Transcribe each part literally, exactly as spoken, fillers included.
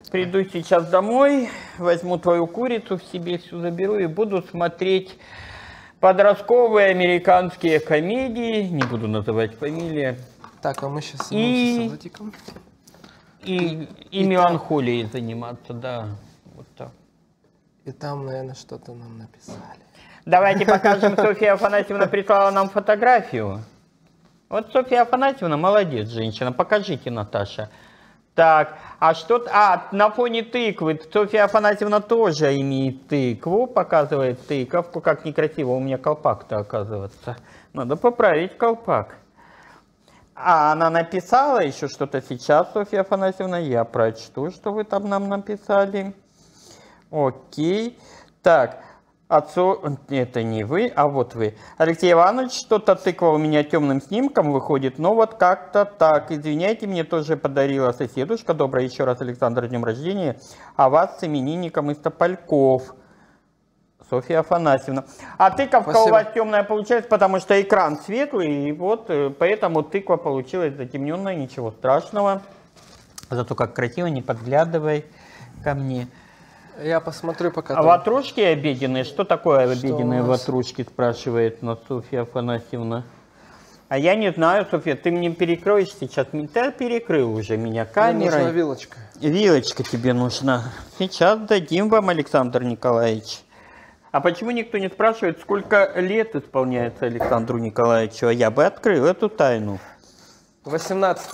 Приду сейчас домой, возьму твою курицу в себе всю заберу и буду смотреть подростковые американские комедии. Не буду называть фамилии. Так, а мы сейчас и... с салатиком. И, и, и, и меланхолией там... заниматься, да. Вот так. И там, наверное, что-то нам написали. Давайте покажем, Софья Афанасьевна прислала нам фотографию. Вот Софья Афанасьевна молодец, женщина. Покажите, Наташа. Так, а что... А, на фоне тыквы. Софья Афанасьевна тоже имеет тыкву, показывает тыковку. Как некрасиво, у меня колпак-то оказывается. Надо поправить колпак. А она написала еще что-то сейчас, Софья Афанасьевна. Я прочту, что вы там нам написали. Окей. Так, отцу... Это не вы, а вот вы. Алексей Иванович, что-то тыква у меня темным снимком выходит. Но вот как-то так. Извиняйте, мне тоже подарила соседушка. Доброе еще раз, Александр, днем рождения. А вас с именинником из Топольков. Софья Афанасьевна. А тыковка Спасибо. У вас темная получается, потому что экран светлый, и вот поэтому тыква получилась затемненная, ничего страшного. Зато как красиво, не подглядывай ко мне. Я посмотрю пока. А ватрушки обеденные, что такое что обеденные ватрушки, спрашивает нас Софья Афанасьевна. А я не знаю, Софья, ты мне перекроешь сейчас? Ты перекрыл уже меня камерой. Мне нужна вилочка. Вилочка тебе нужна. Сейчас дадим вам, Александр Николаевич. А почему никто не спрашивает, сколько лет исполняется Александру Николаевичу? А я бы открыл эту тайну. восемнадцать.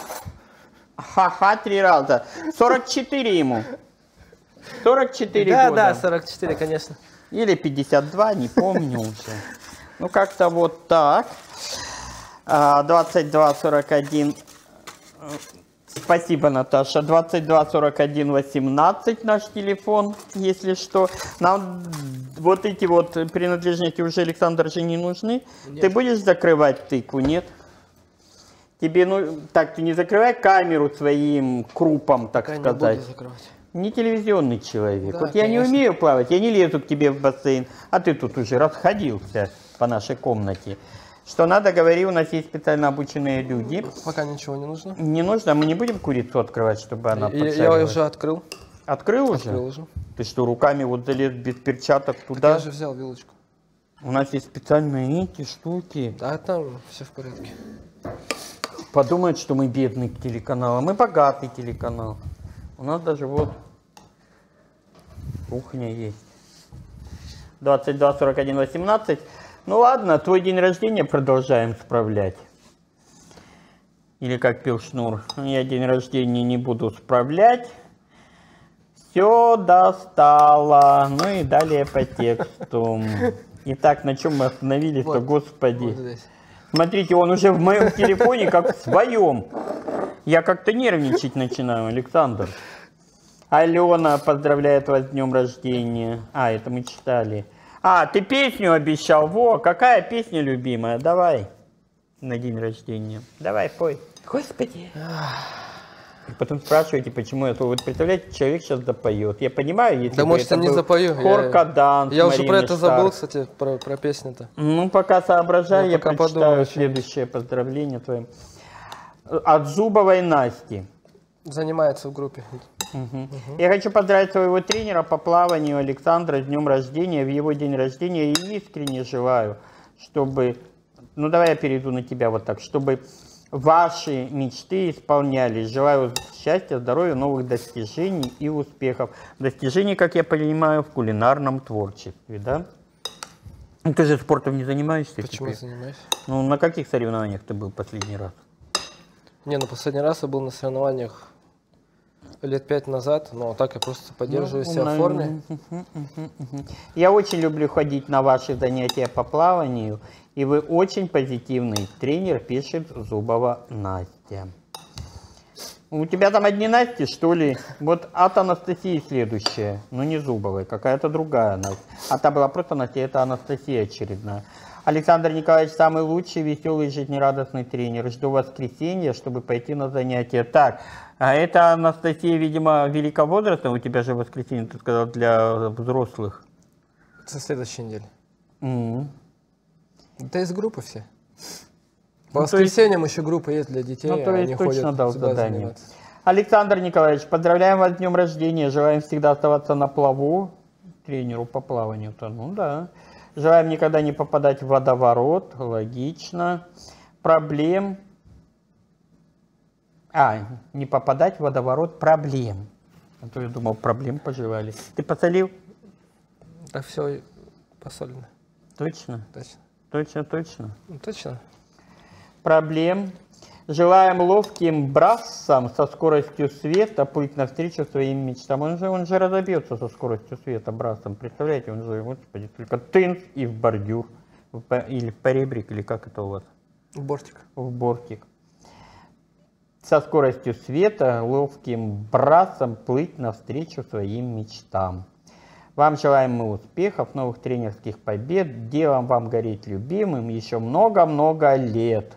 Ха-ха, три раза. сорок четыре ему. сорок четыре да, года. Да, да, сорок четыре, конечно. Или пятьдесят два, не помню уже. Ну, как-то вот так. двадцать два сорок один. Спасибо, Наташа. двадцать два сорок один восемнадцать наш телефон, если что. Нам вот эти вот принадлежности уже, Александр, же не нужны. Нет. Ты будешь закрывать тыкву, нет? Тебе, ну, так, ты не закрывай камеру своим крупом, так я сказать. Не буду закрывать. Не телевизионный человек. Да, вот я конечно. не умею плавать, я не лезу к тебе в бассейн, а ты тут уже расходился по нашей комнате. Что надо, говори, у нас есть специально обученные люди. Пока ничего не нужно. Не нужно, мы не будем курицу открывать, чтобы она подшарилась. Я уже открыл. Открыл уже? Открыл уже. Ты что, руками вот залез без перчаток туда? Так я же взял вилочку. У нас есть специальные эти штуки. Да, там все в порядке. Подумают, что мы бедный телеканал, а мы богатый телеканал. У нас даже вот кухня есть. двадцать два сорок один восемнадцать. Ну ладно, твой день рождения продолжаем справлять. Или как пел Шнур, я день рождения не буду справлять. Все достало. Ну и далее по тексту. Итак, на чем мы остановились-то, вот, господи. Вот смотрите, он уже в моем телефоне как в своем. Я как-то нервничать начинаю, Александр. Алена поздравляет вас с днем рождения. А, это мы читали. А, ты песню обещал. Во, какая песня любимая? Давай. На день рождения. Давай, пой. Господи. И потом спрашиваете, почему это. Вот представляете, человек сейчас запоет. Я понимаю, если да, бы может, это я не был запою. Хоркаданс, Я, я уже про это Штарк. забыл, кстати, про, про песню-то. Ну, пока соображаю, я, я пока прочитаю подумаю, следующее поздравление твое. От Зубовой Насти. Занимается в группе. Угу. Угу. Я хочу поздравить своего тренера по плаванию Александра с днем рождения, в его день рождения, и искренне желаю, чтобы, ну давай я перейду на тебя вот так, чтобы ваши мечты исполнялись. Желаю счастья, здоровья, новых достижений и успехов. Достижений, как я понимаю, в кулинарном творчестве, да? Ты же спортом не занимаешься? Почему теперь? занимаюсь? Ну, на каких соревнованиях ты был последний раз? Не, ну последний раз я был на соревнованиях лет пять назад, но так я просто поддерживаю ну, себя на... в форме. Я очень люблю ходить на ваши занятия по плаванию, и вы очень позитивный тренер, пишет Зубова Настя. У тебя там одни Насти, что ли? Вот от Анастасии следующая, но не Зубовой, какая-то другая Настя. А та была просто Настя, это Анастасия очередная. Александр Николаевич самый лучший, веселый, жизнерадостный тренер. Жду воскресенья, чтобы пойти на занятия. Так, а это Анастасия, видимо, великовозрастная. У тебя же воскресенье, ты сказал, для взрослых. Со следующей недели. Mm-hmm. Это из группы все. По ну, воскресеньям есть... еще группа есть для детей. Ну, то есть точно дал задание. Александр Николаевич, поздравляем вас с днем рождения. Желаем всегда оставаться на плаву. Тренеру по плаванию-то, ну да. Желаем никогда не попадать в водоворот. Логично. Проблем. А, не попадать в водоворот проблем. А то я думал, проблем пожелали. Ты посолил? Да все посолено. Точно? Точно. Точно, точно. Ну, точно. Проблем. Желаем ловким брассам со скоростью света плыть навстречу своим мечтам. Он же, он же разобьется со скоростью света брассом. Представляете, он же, господи, только тынц и в бордюр. В, или в поребрик, или как это у вас? В бортик. В бортик. Со скоростью света ловким брассом плыть навстречу своим мечтам. Вам желаем мы успехов, новых тренерских побед, делом вам гореть любимым еще много-много лет.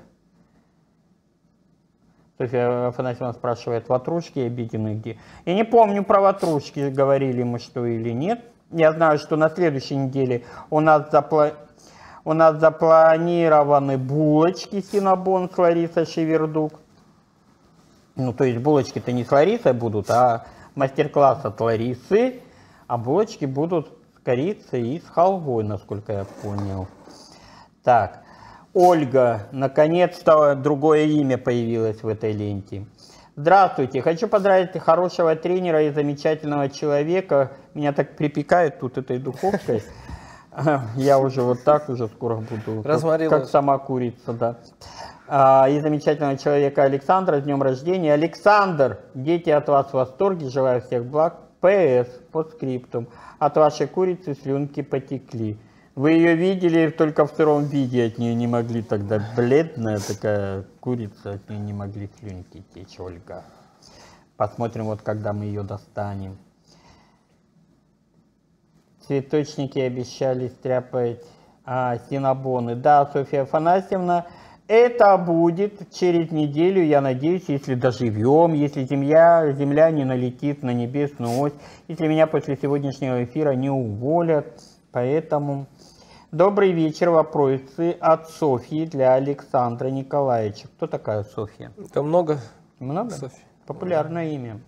Софья Афанасьевна спрашивает, ватрушки обедены где? Я не помню, про ватрушки говорили мы что или нет. Я знаю, что на следующей неделе у нас, запла... у нас запланированы булочки Синабон с Ларисой Шевердук. Ну, то есть булочки-то не с Ларисой будут, а мастер-класс от Ларисы. А булочки будут с корицей и с халвой, насколько я понял. Так. Ольга, наконец-то другое имя появилось в этой ленте. Здравствуйте, хочу поздравить хорошего тренера и замечательного человека. Меня так припекает тут этой духовкой. Я уже вот так уже скоро буду, как, как сама курица, да. И замечательного человека Александра с днем рождения. Александр, дети от вас в восторге, желаю всех благ. П С, по скриптум, от вашей курицы слюнки потекли. Вы ее видели только в сыром виде, от нее не могли тогда, бледная такая курица, от нее не могли слюнки течь, Ольга. Посмотрим, вот когда мы ее достанем. Цветочники обещали стряпать а, синабоны. Да, Софья Афанасьевна, это будет через неделю, я надеюсь, если доживем, если земля, земля не налетит на небесную ось, если меня после сегодняшнего эфира не уволят. Поэтому добрый вечер, вопросы от Софьи для Александра Николаевича. Кто такая Софья? Там много. Много? Софья. Популярное имя.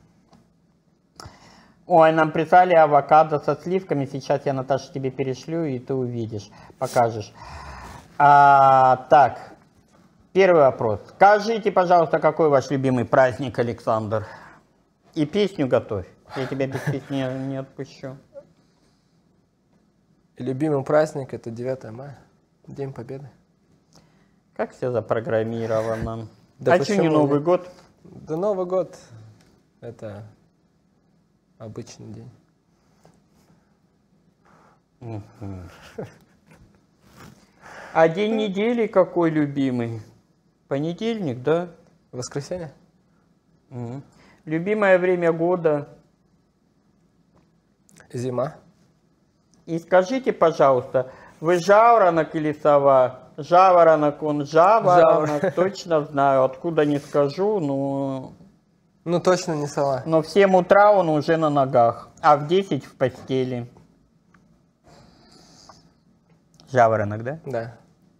Ой, нам прислали авокадо со сливками. Сейчас я, Наташа, тебе перешлю, и ты увидишь, покажешь. А, так, первый вопрос. Скажите, пожалуйста, какой ваш любимый праздник, Александр? И песню готовь. Я тебя без песни не отпущу. Любимый праздник это девятое мая, День Победы. Как все запрограммировано? Да а что не Новый нет? год? Да Новый год это обычный день. Угу. А день недели какой любимый? Понедельник, да? Воскресенье? Угу. Любимое время года? Зима. И скажите, пожалуйста, вы жаворонок или сова? Жаворонок, он жаворонок, Жавор. Точно знаю, откуда не скажу, но... Ну точно не сова. Но в семь утра он уже на ногах, а в десять в постели. Жаворонок, да? Да.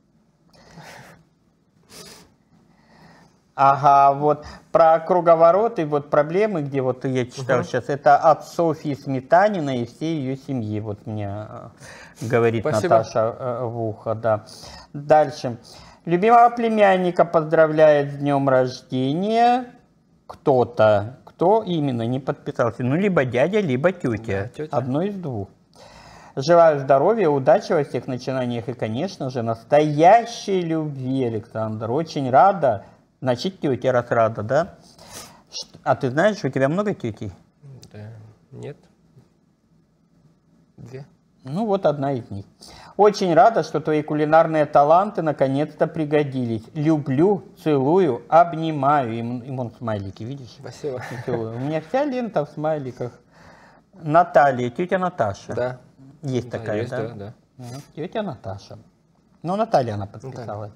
Ага, вот про круговорот и вот проблемы, где вот я читал угу. сейчас, это от Софьи Сметаниной и всей ее семьи, вот мне говорит Спасибо. Наташа в ухо, да. Дальше. Любимого племянника поздравляет с днем рождения кто-то, кто именно не подписался, ну либо дядя, либо тетя, да, тетя. Одно из двух. Желаю здоровья, удачи во всех начинаниях и, конечно же, настоящей любви, Александр. Очень рада. Значит, тетя раз рада, да? А ты знаешь, у тебя много тетей? Да, нет. Две. Ну, вот одна из них. Очень рада, что твои кулинарные таланты наконец-то пригодились. Люблю, целую, обнимаю. Им, им он смайлики, видишь? Спасибо. У меня вся лента в смайликах. Наталья, тетя Наташа. Да. Есть да, такая, есть, да? да, да. Тетя Наташа. Ну, Наталья она подписалась. Наталья.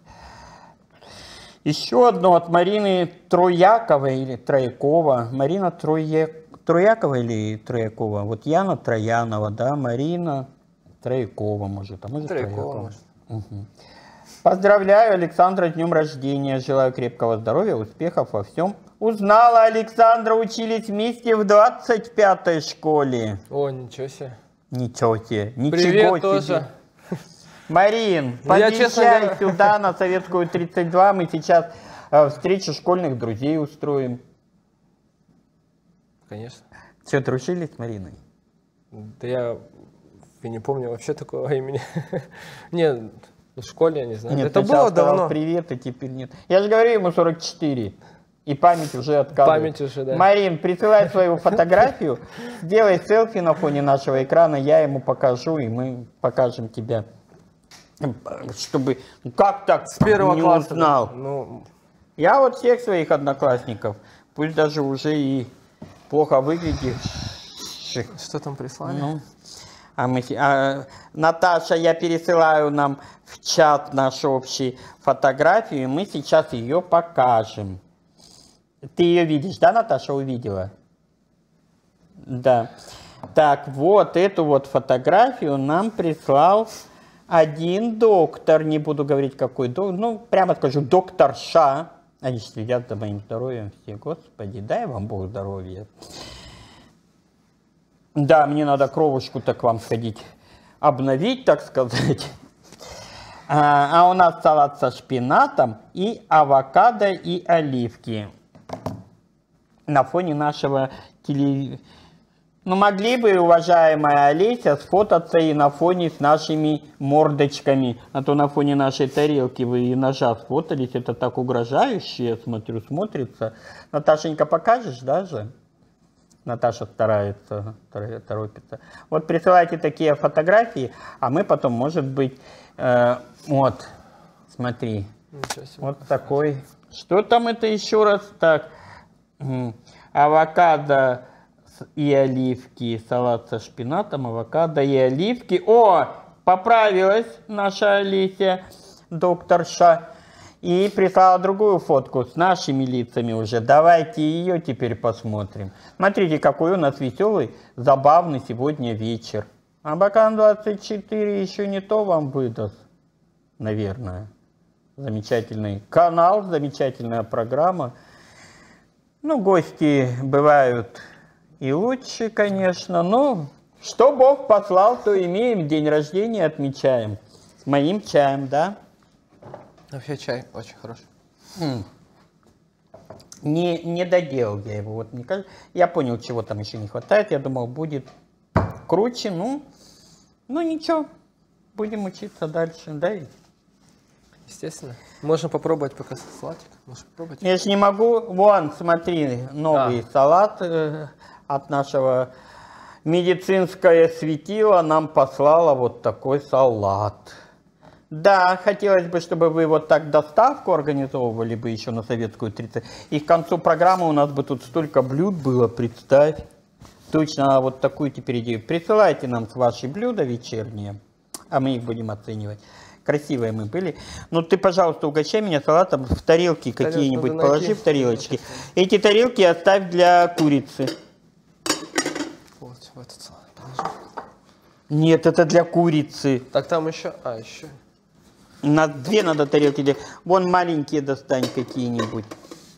Еще одно от Марины Трояковой или Троякова. Марина Троя... Троякова или Троякова? Вот Яна Троянова, да, Марина Троякова, может, а может Троякова. Троякова. Может. Угу. Поздравляю Александра с днем рождения. Желаю крепкого здоровья, успехов во всем. Узнала, Александра, учились вместе в двадцать пятой школе. О, ничего себе. Ничего себе. Ничего Привет себе. тоже. Марин, Ну, я, подъезжай честно говоря- сюда, на Советскую тридцать два. Мы сейчас э, встречу школьных друзей устроим. Конечно. Что, дружили с Мариной? Да я и не помню вообще такого имени. Не, в школе я не знаю. Нет, Это сначала было сказал давно. привет, и теперь нет. Я же говорю, ему сорок четыре. И память уже отказывает. Память уже, да. Марин, присылай свою фотографию, сделай селфи на фоне нашего экрана, я ему покажу, и мы покажем тебя. Чтобы, ну как так С первого не класса. узнал? Ну, Я вот всех своих одноклассников, пусть даже уже и плохо выглядящих. что там прислали? Ну, а мы, а, Наташа, я пересылаю нам в чат нашу общую фотографию, и мы сейчас ее покажем. Ты ее видишь, да, Наташа, увидела? Да. Так, вот эту вот фотографию нам прислал один доктор, не буду говорить какой доктор, ну, прямо скажу, доктор Ша. Они следят за моим здоровьем все, господи, дай вам Бог здоровья. Да, мне надо кровушку-то к вам сходить, обновить, так сказать. А, а у нас салат со шпинатом и авокадо и оливки. На фоне нашего телевизора. Ну, могли бы, уважаемая Олеся, сфотаться и на фоне с нашими мордочками. А то на фоне нашей тарелки вы и ножа сфотались. Это так угрожающе, я смотрю, смотрится. Наташенька, покажешь, да же? Наташа старается, торопится. Вот присылайте такие фотографии, а мы потом, может быть, э, вот, смотри, вот такой. Что там это еще раз? Так, авокадо и оливки, салат со шпинатом, авокадо и оливки. О, поправилась наша Олеся, докторша, и прислала другую фотку с нашими лицами уже. Давайте ее теперь посмотрим. Смотрите, какой у нас веселый, забавный сегодня вечер. А Бакан двадцать четыре еще не то вам выдаст, наверное. Замечательный канал, замечательная программа. Ну, гости бывают и лучше, конечно, но что Бог послал, то имеем. День рождения отмечаем. С моим чаем, да? Вообще чай очень хороший. М. Не, не доделал я его. Вот, мне кажется, я понял, чего там еще не хватает. Я думал, будет круче. Ну, ну ничего, будем учиться дальше. Да? Естественно. Можно попробовать пока салатик. Можешь попробовать. Я же не могу. Вон, смотри, новый Да. салат э, от нашего медицинское светило нам послало вот такой салат. Да, хотелось бы, чтобы вы вот так доставку организовывали бы еще на Советскую тридцать. И к концу программы у нас бы тут столько блюд было, представь. Точно, вот такую теперь идею. Присылайте нам ваши блюда вечерние, а мы их будем оценивать. Красивые мы были. Ну ты, пожалуйста, угощай меня салатом в тарелки какие-нибудь, надо положи найти. в тарелочки. Эти тарелки оставь для курицы. Вот в этот салат положу. Нет, это для курицы. Так там еще. А, еще. На две надо тарелки. для- Вон маленькие достань какие-нибудь.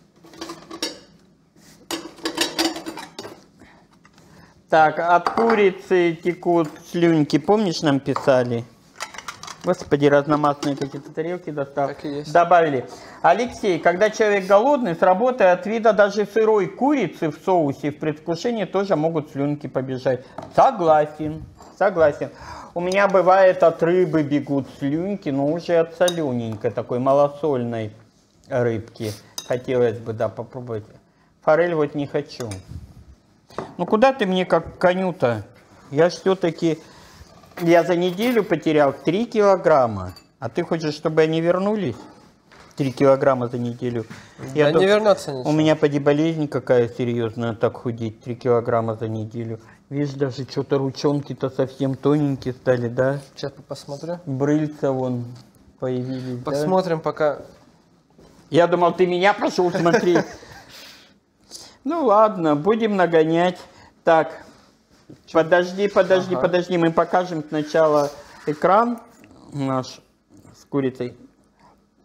Так, от курицы текут слюнки. Помнишь, нам писали? Господи, разномастные какие-то тарелки достал. Так и есть. Добавили. Алексей, когда человек голодный, с работы от вида даже сырой курицы в соусе в предвкушении тоже могут слюнки побежать. Согласен, согласен. У меня бывает от рыбы бегут слюнки, но уже от солененькой, такой малосольной рыбки. Хотелось бы, да, попробовать. Форель вот не хочу. Ну куда ты мне как коню-то? Я все-таки... Я за неделю потерял три килограмма. А ты хочешь, чтобы они вернулись? три килограмма за неделю. Я Да только- не вернется ничего. У меня поди болезнь какая серьезная, так худеть. три килограмма за неделю. Видишь, даже что-то ручонки-то совсем тоненькие стали, да? Сейчас посмотрю. Брыльца вон появились, да? Посмотрим пока. Я думал, ты меня пошел смотреть. Ну ладно, будем нагонять. Так, подожди, подожди, Ага. подожди. Мы покажем сначала экран наш с курицей.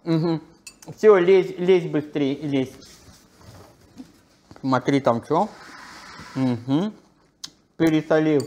Угу. Все, лезь, лезь быстрее, лезь. Смотри, там что? Угу. Пересолил.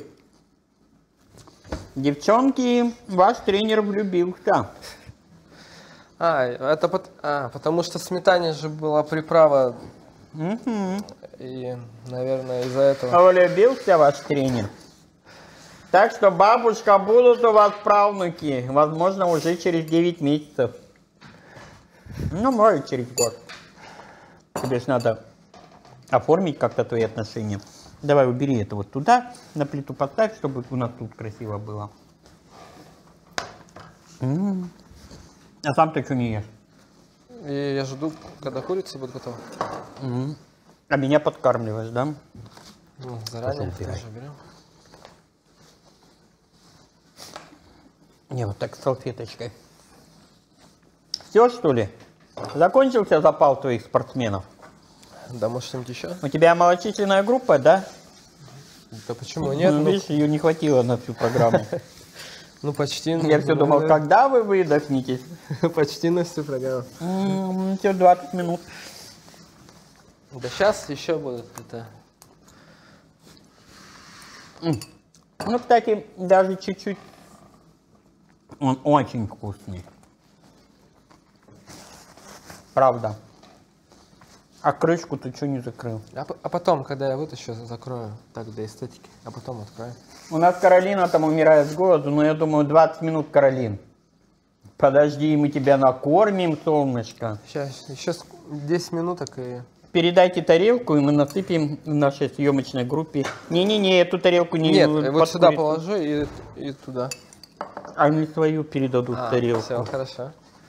Девчонки, ваш тренер влюбился. А, это под... а, потому что в сметане же была приправа. Угу. И, наверное, из-за этого. Влюбился ваш тренер. Так что, бабушка, будут у вас правнуки. Возможно, уже через девять месяцев. Ну, может, через год. Тебе ж надо оформить как-то твои отношения. Давай убери это вот туда, на плиту поставь, чтобы у нас тут красиво было. М-м-м. А сам ты что не ешь? И я жду, когда курица будет готова. М-м. А меня подкармливаешь, да? Ну, заранее тоже берем. Не, вот так с салфеточкой. Все, что ли? Закончился запал твоих спортсменов? Да, может, что-нибудь еще? У тебя малочисленная группа, да? Да почему нет? Ну, Ну, видишь, ее не хватило на всю программу. ну почти. Я все думал, когда вы выдохнетесь? Почти на всю программу. Все, двадцать минут. Да сейчас еще будут это. Ну, кстати, даже чуть-чуть. Он очень вкусный. Правда. А крышку ты что не закрыл? А, а потом, когда я вытащу, закрою. Так, для эстетики. А потом открою. У нас Каролина там умирает с голоду, но я думаю, двадцать минут, Каролин. Подожди, мы тебя накормим, солнышко. Сейчас, еще десять минуток и... Передайте тарелку, и мы насыпем в нашей съемочной группе. Не-не-не, эту тарелку не... Нет, вот сюда курицу. положу и, и туда. Они свою передадут А, тарелку. все, хорошо.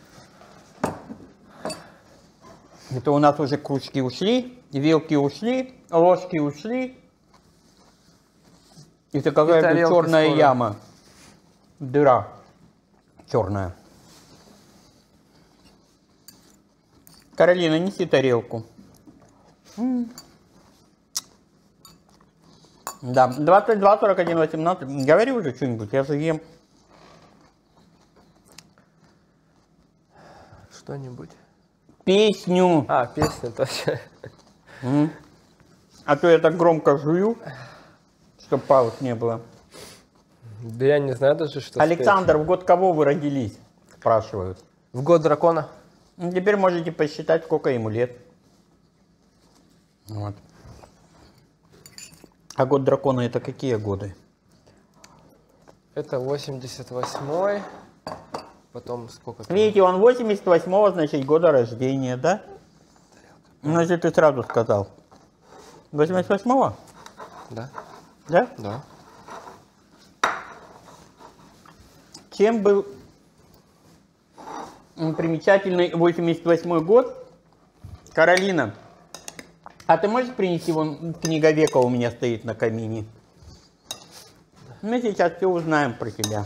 Это у нас уже кружки ушли, вилки ушли, ложки ушли. Это какая-то черная скоро. яма. Дыра черная. Каролина, неси тарелку. М. Да, двадцать два сорок один восемнадцать. Говори уже что-нибудь, я же ем. Что-нибудь. Песню. А, песня точно. М. А то я так громко жую, чтобы пауз не было. Да я не знаю даже, что Александр, в год кого вы родились? Спрашивают. спеть. В год дракона. Ну, теперь можете посчитать, сколько ему лет. Вот. А год дракона это какие годы? Это восемьдесят восьмой. Потом сколько там? Видите, он восемьдесят восьмого, значит, года рождения, да? Ну, если ты сразу сказал. восемьдесят восьмого? Да. Да? Да. Чем был примечательный восемьдесят восьмой год? Каролина, а ты можешь принести, вон книга века у меня стоит на камине? Мы сейчас все узнаем про тебя.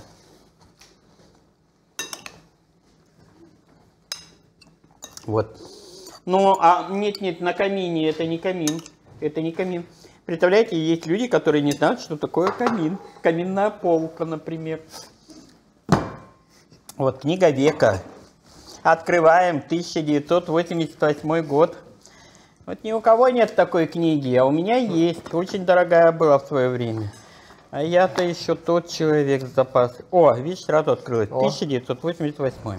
Вот. Ну, а нет-нет, на камине это не камин. Это не камин. Представляете, есть люди, которые не знают, что такое камин. Каминная полка, например. Вот, книга века. Открываем тысяча девятьсот восемьдесят восьмой год. Вот ни у кого нет такой книги, а у меня есть. Очень дорогая была в свое время. А я-то еще тот человек с запасом. О, видишь, сразу открылось. О. тысяча девятьсот восемьдесят восьмой.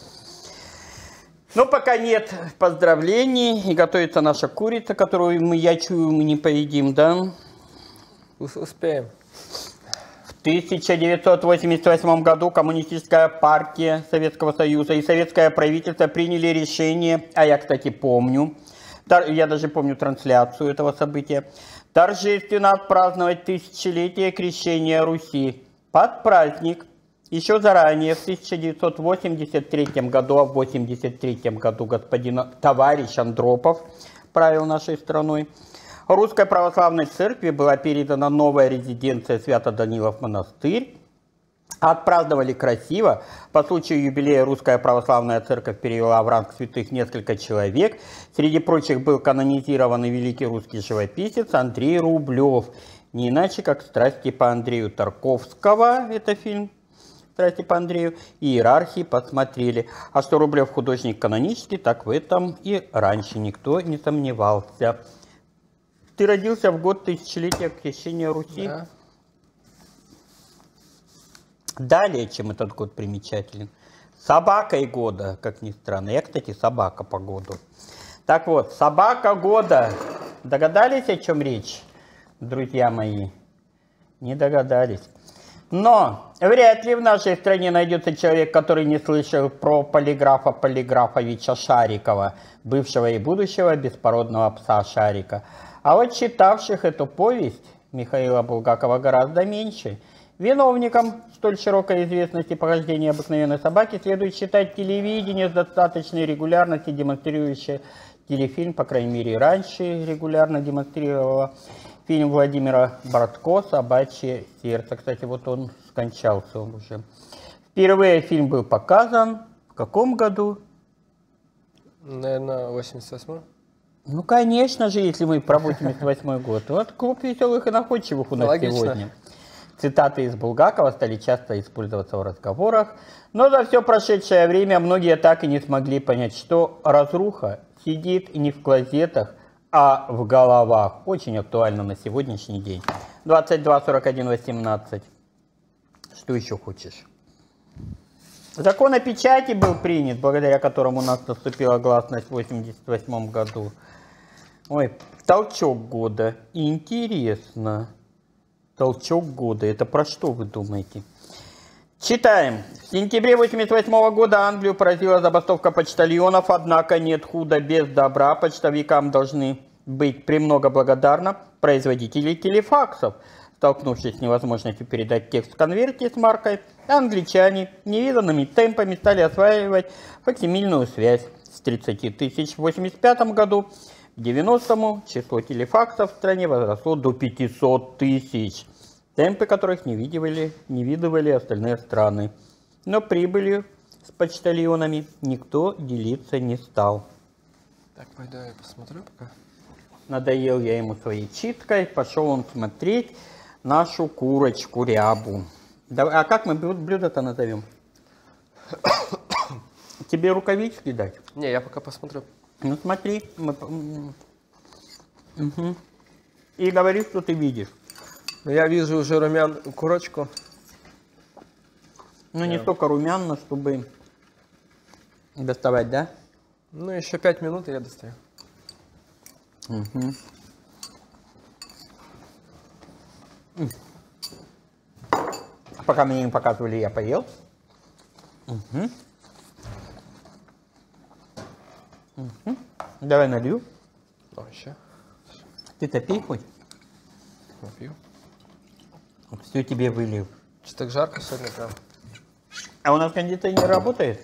Ну, пока нет поздравлений, и готовится наша курица, которую мы, я чую, мы не поедим, да? Ус- Успеем. В тысяча девятьсот восемьдесят восьмом году Коммунистическая партия Советского Союза и советское правительство приняли решение, а я, кстати, помню, тор- я даже помню трансляцию этого события, торжественно отпраздновать тысячелетие крещения Руси под праздник. Еще заранее, в тысяча девятьсот восемьдесят третьем году, а в восемьдесят третьем году господин товарищ Андропов правил нашей страной, Русской Православной Церкви была передана новая резиденция Свято-Данилов монастырь. Отпраздновали красиво. По случаю юбилея Русская Православная Церковь перевела в ранг святых несколько человек. Среди прочих был канонизированный великий русский живописец Андрей Рублев. Не иначе, как «Страсти по Андрею Тарковского», это фильм. Здрасте по Андрею. Иерархии посмотрели. А что Рублев художник канонический, так в этом и раньше никто не сомневался. Ты родился в год тысячелетия крещения Руси? Да. Далее, чем этот год примечателен. Собакой года, как ни странно. Я, кстати, собака по году. Так вот, собака года. Догадались, о чем речь, друзья мои? Не догадались. Но вряд ли в нашей стране найдется человек, который не слышал про полиграфа Полиграфовича Шарикова, бывшего и будущего беспородного пса Шарика. А вот читавших эту повесть Михаила Булгакова гораздо меньше. Виновником столь широкой известности похождения обыкновенной собаки следует считать телевидение с достаточной регулярностью, демонстрирующее телефильм, по крайней мере, раньше регулярно демонстрировало фильм Владимира Бортко «Собачье сердце». Кстати, вот он скончался он уже. Впервые фильм был показан в каком году? Наверное, восемьдесят восьмой. Ну, конечно же, если мы про восемьдесят восьмой год. Вот клуб веселых и находчивых у нас Логично. сегодня. Цитаты из Булгакова стали часто использоваться в разговорах, но за все прошедшее время многие так и не смогли понять, что разруха сидит не в клозетах, а в головах. Очень актуально на сегодняшний день. двадцать два сорок один восемнадцать. Что еще хочешь? Закон о печати был принят, благодаря которому у нас наступила гласность в восемьдесят восьмом году. Ой, толчок года. Интересно. Толчок года. Это про что вы думаете? Читаем. В сентябре восемьдесят восьмого года Англию поразила забастовка почтальонов, однако нет худа без добра. Почтовикам должны быть премного благодарны производители телефаксов. Столкнувшись с невозможностью передать текст в конверте с маркой, англичане невиданными темпами стали осваивать факсимильную связь. С тридцати тысяч в восемьдесят пятом году к девяностому число телефаксов в стране возросло до пятисот тысяч. Темпы которых не видывали, не видывали остальные страны. Но прибылью с почтальонами никто делиться не стал. Так, пойду я посмотрю пока. Надоел я ему своей читкой, пошел он смотреть нашу курочку рябу. Да, а как мы блюдо-то назовем? Тебе рукавички дать? Не, я пока посмотрю. Ну смотри. Мы... Угу. И говори, что ты видишь. Я вижу уже румян курочку. Ну, не столько румяно, чтобы доставать, да? Ну, еще пять минут, и я достаю. Угу. Пока мне не показывали, я поел. Угу. Угу. Давай налью. О, еще. Ты-то пей хоть? Напью. Все тебе вылил. Что так жарко сегодня прям. А у нас кондиционер работает?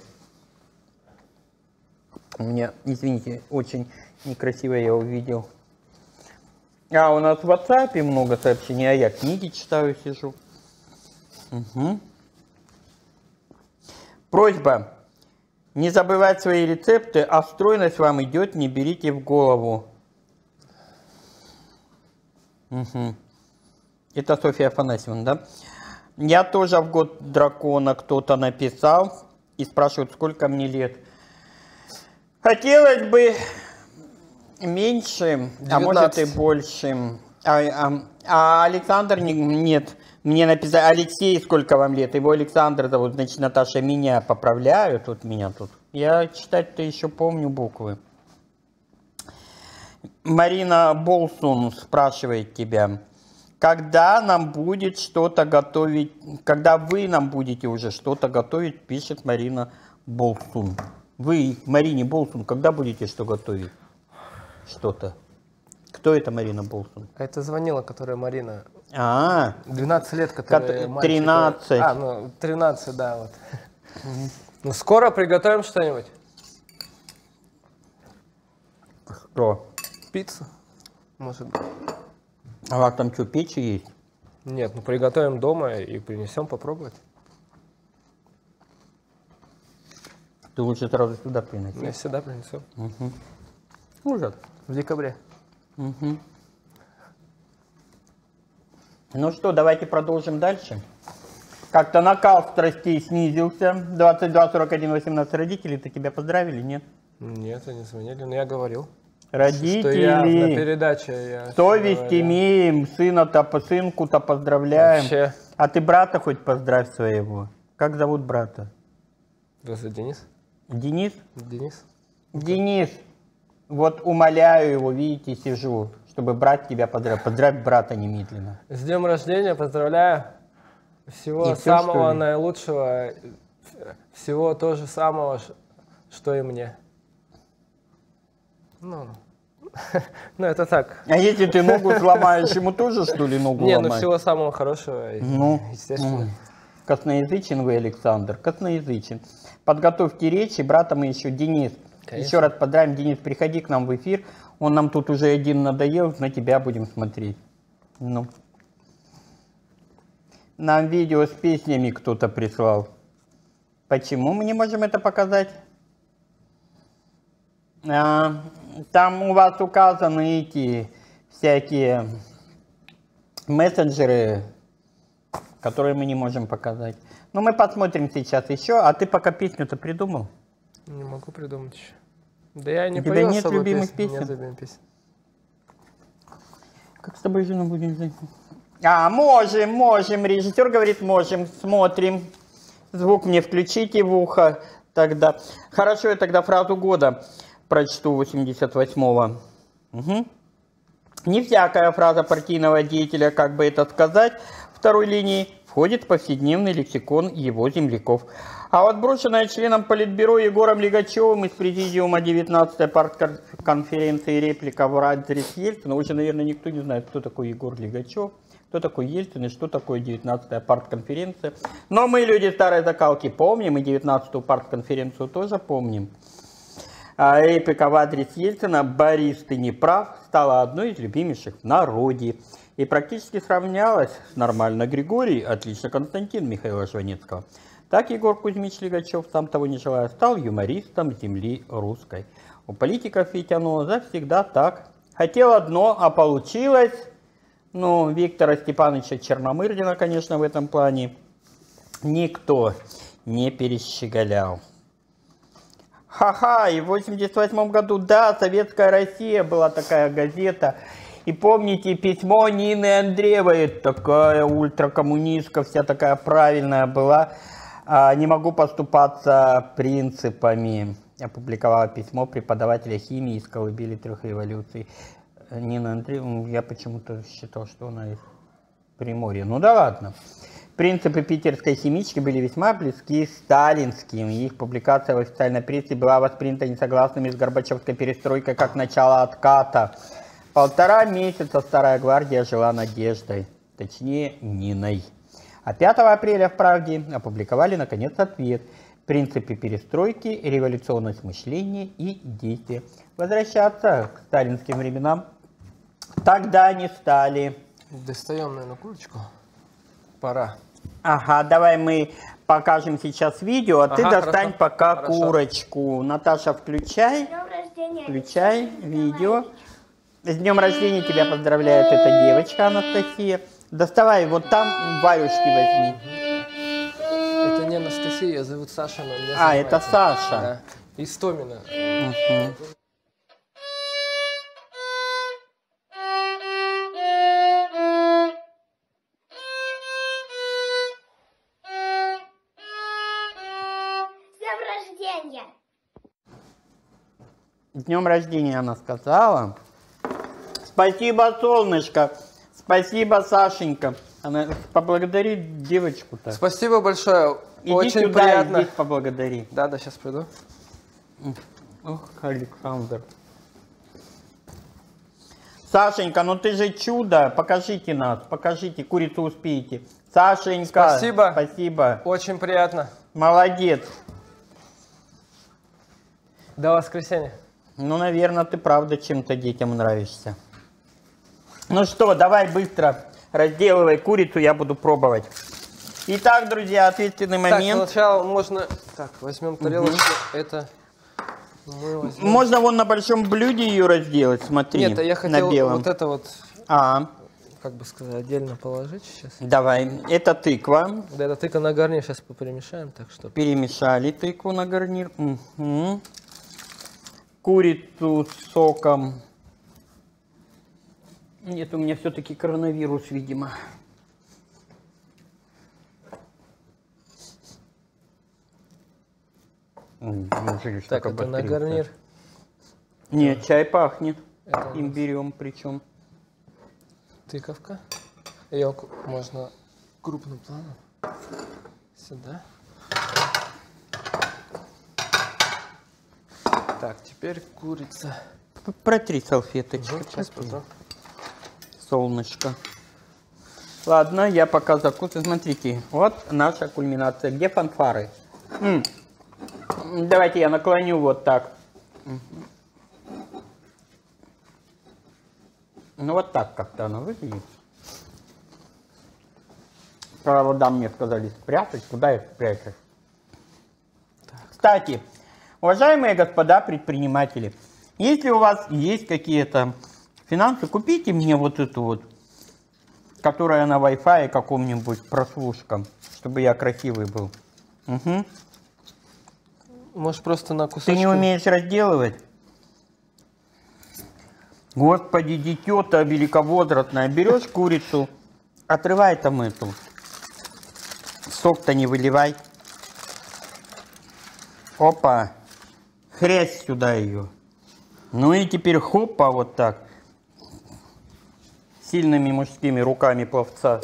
У меня, извините, очень некрасиво я увидел. А у нас в WhatsApp много сообщений, а я книги читаю, сижу. Угу. Просьба. Не забывать свои рецепты, а стройность вам идет, не берите в голову. Угу. Это Софья Афанасьевна, да? Я тоже в год дракона кто-то написал и спрашивают, сколько мне лет. Хотелось бы меньше, девятнадцать. А может и больше. А, а, а Александр не, нет, мне написал, Алексей, сколько вам лет? Его Александр зовут, значит, Наташа меня поправляют, тут меня тут. Я читать-то еще помню буквы. Марина Болсун спрашивает тебя. Когда нам будет что-то готовить, когда вы нам будете уже что-то готовить, пишет Марина Болсун. Вы, Марине Болсун, когда будете что готовить? Что-то. Кто это Марина Болсун? Это звонила, которая Марина. А, двенадцать лет, которая Кот- тринадцать. А, ну, тринадцать, да, вот. Ну, скоро приготовим что-нибудь. что? Пиццу, может быть. А у вас там что, печи есть? Нет, ну приготовим дома и принесем попробовать. Ты лучше сразу сюда приноси. Я всегда принесу. Угу. Ужас. В декабре. Угу. Ну что, давайте продолжим дальше. Как-то накал страстей снизился. двадцать два сорок один восемнадцать. Родители-то тебя поздравили, нет? Нет, они звонили, но я говорил. Родители, что я на передаче. Я совесть говорю. имеем, сына-то, сынку-то поздравляем. Вообще. А ты брата хоть поздравь своего. Как зовут брата? Разве Денис? Денис? Денис. Денис, вот умоляю его, видите, сижу, чтобы брат тебя поздравил. Поздравь брата немедленно. С днем рождения, поздравляю. Всего и самого все, наилучшего, всего то же самого, что и мне. Ну, ну это так. А если ты ногу сломаешь, ему тоже, что ли, ногу Не, ломать? ну всего самого хорошего, ну, естественно. Ну, косноязычен вы, Александр, косноязычен. Подготовьте речь, и брата мы еще, Денис. Конечно. Еще раз поздравим, Денис, приходи к нам в эфир. Он нам тут уже один надоел, на тебя будем смотреть. Ну. Нам видео с песнями кто-то прислал. Почему мы не можем это показать? А, там у вас указаны эти всякие мессенджеры, которые мы не можем показать. Но мы посмотрим сейчас еще. А ты пока песню-то придумал? Не могу придумать еще. Да я не У тебя пою нет любимых песен. песен? Нет любимых песен. Как с тобой жену будем жить? А, можем, можем. Режиссер говорит, можем. Смотрим. Звук мне включите в ухо тогда. Хорошо, я тогда фразу года прочту восемьдесят восьмого. Угу. Не всякая фраза партийного деятеля, как бы это сказать, второй линии входит в повседневный лексикон его земляков. А вот брошенная членом Политбюро Егором Лигачевым из президиума девятнадцатой партконференции реплика в адрес Ельцина, уже, наверное, никто не знает, кто такой Егор Лигачев, кто такой Ельцин и что такое девятнадцатая партконференция. Но мы, люди старой закалки, помним, и девятнадцатую партконференцию тоже помним. А реплика в адрес Ельцина «Борис, ты не прав» стала одной из любимейших в народе. И практически сравнялась с «Нормально, Григорий», «Отлично, Константин» Михаила Жванецкого. Так Егор Кузьмич Лигачев, сам того не желая, стал юмористом земли русской. У политиков ведь оно завсегда так. Хотел одно, а получилось. Ну, Виктора Степановича Черномырдина, конечно, в этом плане никто не перещеголял. Ха-ха, и в восемьдесят восьмом году, да, «Советская Россия» была такая газета. И помните письмо Нины Андреевой, такая ультракоммунистка, вся такая правильная была. А, не могу поступаться принципами. Опубликовала письмо преподавателя химии из колыбели трех революций. Нина Андреевна, я почему-то считал, что она из Приморья. Ну да ладно. Принципы питерской химички были весьма близки к сталинским. Их публикация в официальной прессе была воспринята несогласными с Горбачевской перестройкой как начало отката. Полтора месяца Старая Гвардия жила надеждой, точнее Ниной. А пятого апреля в «Правде» опубликовали наконец ответ. Принципы перестройки, революционность мышления и действия. Возвращаться к сталинским временам тогда не стали. Достаем, наверное, курочку. Пора. Ага, давай мы покажем сейчас видео, а ага, ты достань хорошо. Пока хорошо. Курочку. Наташа, включай. Включай видео. С днем рождения тебя поздравляет эта девочка Анастасия. Доставай, вот там варюшки возьми. Это не Анастасия, ее зовут Саша. Но меня а, это Саша. Да. Истомина. Угу. С днем рождения она сказала. Спасибо, солнышко. Спасибо, Сашенька. Она поблагодари девочку-то. Спасибо большое. Иди очень сюда, приятно. Здесь поблагодари. Да, да, сейчас приду. Ох, Александр. Сашенька, ну ты же чудо. Покажите нас, покажите. Курицу успеете. Сашенька. Спасибо. Спасибо. Очень приятно. Молодец. До воскресенья. Ну, наверное, ты правда чем-то детям нравишься. Ну что, давай быстро разделывай курицу, я буду пробовать. Итак, друзья, ответственный момент. Так, сначала можно... Так, возьмем тарелочку. Угу. Это... Мы возьмем... Можно вон на большом блюде ее разделать, смотри. Нет, я хотел на белом. вот это вот... А, как бы сказать, отдельно положить сейчас. Давай, это тыква. Да, это тыква на гарнир сейчас поперемешаем, так что. Перемешали тыкву на гарнир. Угу. Курицу с соком. Нет, у меня все-таки коронавирус, видимо. Неужели Так, это на гарнир. Нет, чай пахнет. Это имбирем причем. Тыковка. Ее можно крупным планом. Сюда. Так, теперь курица. Протри салфеточкой. Угу, сейчас потом. Солнышко. Ладно, я пока закусываю. Смотрите, вот наша кульминация. Где фанфары? М -м. Давайте я наклоню вот так. Ну вот так как-то она выглядит. Провода мне сказали спрятать. Куда их спрячешь? Кстати, уважаемые господа предприниматели, если у вас есть какие-то финансы, купите мне вот эту вот, которая на Wi-Fi каком-нибудь прослушком, чтобы я красивый был. Угу. Можешь просто на кусочки. Ты не умеешь разделывать? Господи, дитё-то великовозрастное. Берешь курицу, отрывай там эту. Сок-то не выливай. Опа. Хрясь сюда ее. Ну и теперь хопа вот так. Сильными мужскими руками пловца.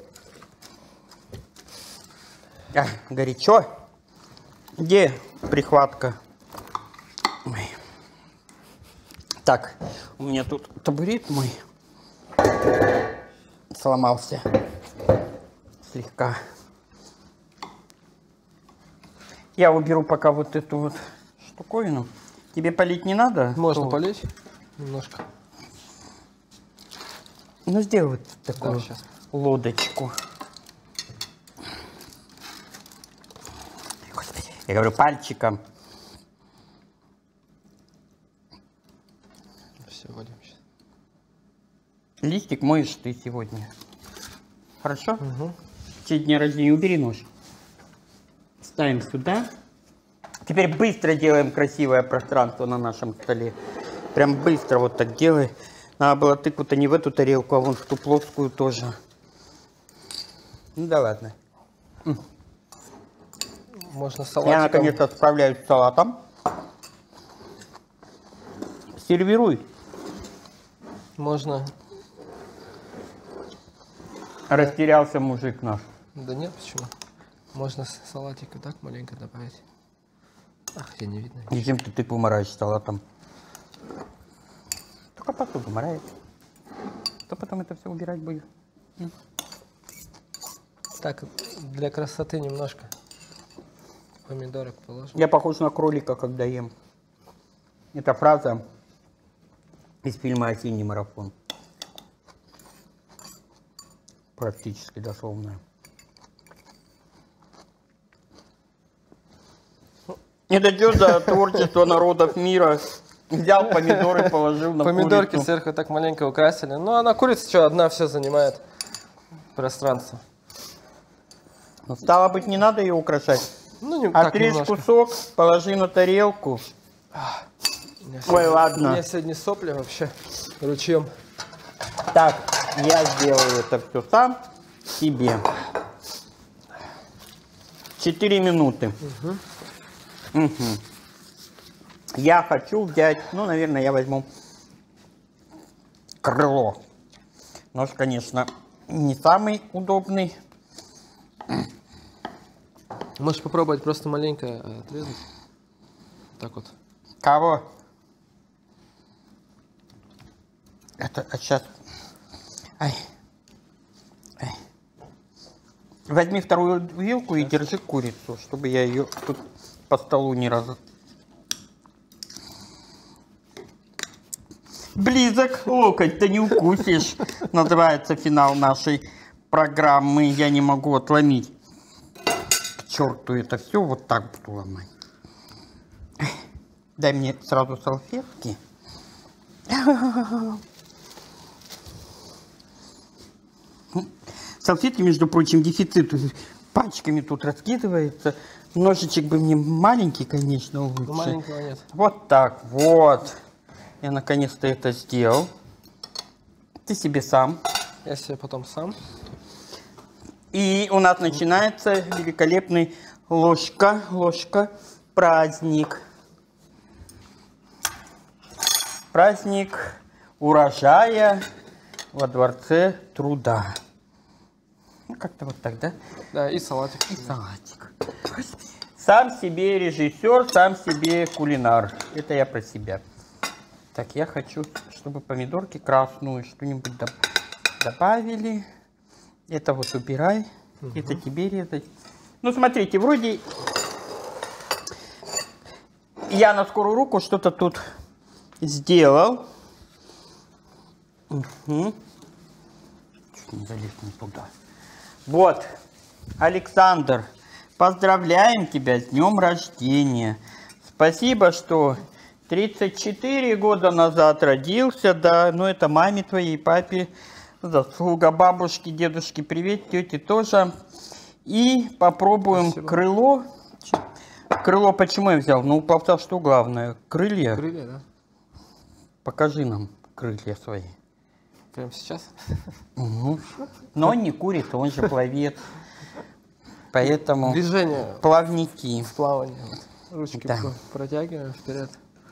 А, горячо. Где прихватка? Ой. Так, у меня тут табурет мой сломался слегка. Я уберу пока вот эту вот штуковину. Тебе полить не надо? Можно То... полить немножко. Ну, сделай вот такую да, сейчас. лодочку. Господи, я говорю пальчиком. Все, валим сейчас. Листик моешь ты сегодня. Хорошо? Угу. В честь дня рождения убери нож. Ставим сюда. Теперь быстро делаем красивое пространство на нашем столе. Прям быстро вот так делай. Надо было тыкву-то не в эту тарелку, а вон в ту плоскую тоже. Ну да ладно. Можно салатиком. Я наконец-то справляюсь с салатом. Сервируй. Можно. Растерялся мужик наш. Да нет, почему? Можно салатик и так маленько добавить. Ах, я не видно. Зачем ты тыкву мораешь салатом? Только посуду мораешь. То потом это все убирать будешь. Так, для красоты немножко помидорок положим. Я похож на кролика, когда ем. Это фраза из фильма «Осенний марафон». Практически дословная. Это что за творчество народов мира? Взял помидоры, положил на Помидорки курицу. сверху так маленько украсили. Ну, а на курице что, одна все занимает пространство. Ну, стало быть, не надо ее украшать. Ну, не, Отрежь так кусок, положи на тарелку. Ой, сегодня, ладно. У меня сегодня сопли вообще ручьем. Так, я сделаю это все сам себе. Четыре минуты. Угу. Угу. Я хочу взять, ну, наверное, я возьму крыло. Нож, конечно, не самый удобный. Можешь попробовать просто маленько отрезать. Так вот. Кого? Это а сейчас. Ай. Ай. Возьми вторую вилку и держи курицу, чтобы я ее тут по столу не раз. Близок локоть-то не укусишь. Называется финал нашей программы. Я не могу отломить. К черту это все вот так буду ломать. Дай мне сразу салфетки. салфетки, между прочим, дефицит пачками тут раскидывается. Ножичек бы мне маленький, конечно, лучше. Ну, маленького нет. Вот так вот. Я наконец-то это сделал. Ты себе сам. Я себе потом сам. И у нас начинается великолепный ложка, ложка, праздник. Праздник урожая во Дворце труда. Ну, как-то вот так, да? Да, и салатик. И салатик. Сам себе режиссер, сам себе кулинар. Это я про себя. Так, я хочу, чтобы помидорки красную что-нибудь добавили. Это вот убирай. Угу. Это тебе резать. Ну, смотрите, вроде я на скорую руку что-то тут сделал. Угу. Чуть не залез не туда. Вот, Александр, поздравляем тебя с днем рождения. Спасибо, что тридцать четыре года назад родился, да, ну это маме твоей, папе заслуга, бабушке, дедушке привет, тете тоже. И попробуем Спасибо. крыло. Крыло почему я взял? Ну, упал, что главное, крылья. Крылья, да. Покажи нам крылья свои. Прямо сейчас? Угу. Но он не курит, он же пловец. Поэтому движение плавники. В плавании. Ручки да. протягиваем вперед.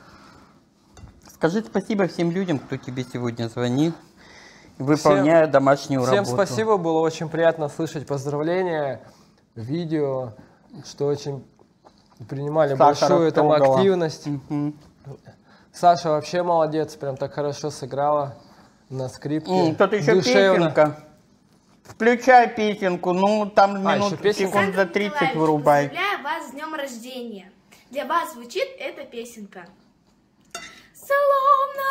Скажи спасибо всем людям, кто тебе сегодня звонил, выполняя всем, домашнюю всем работу. Всем спасибо, было очень приятно слышать поздравления, видео, что очень принимали Саша большую там активность. Угу. Саша вообще молодец, прям так хорошо сыграла на скрипке. Тут еще душевно. Песенка. Включай песенку, ну там а, минут секунд за тридцать вырубай. Поздравляю вас с днем рождения. Для вас звучит эта песенка. Словно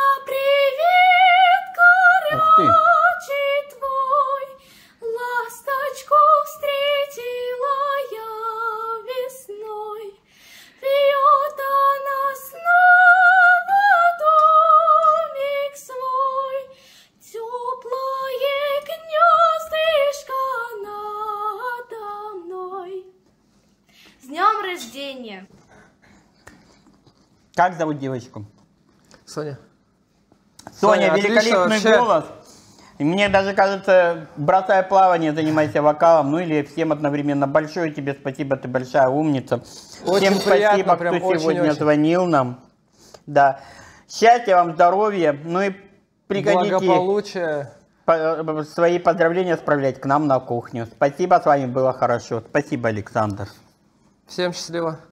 привет горячий твой, ласточку встретила я весной. Вьет она снова домик свой, теплое гнездышко надо мной. С днем рождения! Как зовут девочку? Соня. Соня, Соня великолепный голос. И мне даже кажется, бросая плавание, занимайся вокалом. Ну или всем одновременно. Большое тебе спасибо, ты большая умница. Очень всем приятно, спасибо, прям кто очень, сегодня очень. звонил нам. Да. Счастья вам, здоровья. Ну и приходите благополучия. По свои поздравления справлять к нам на кухню. Спасибо, с вами было хорошо. Спасибо, Александр. Всем счастливо.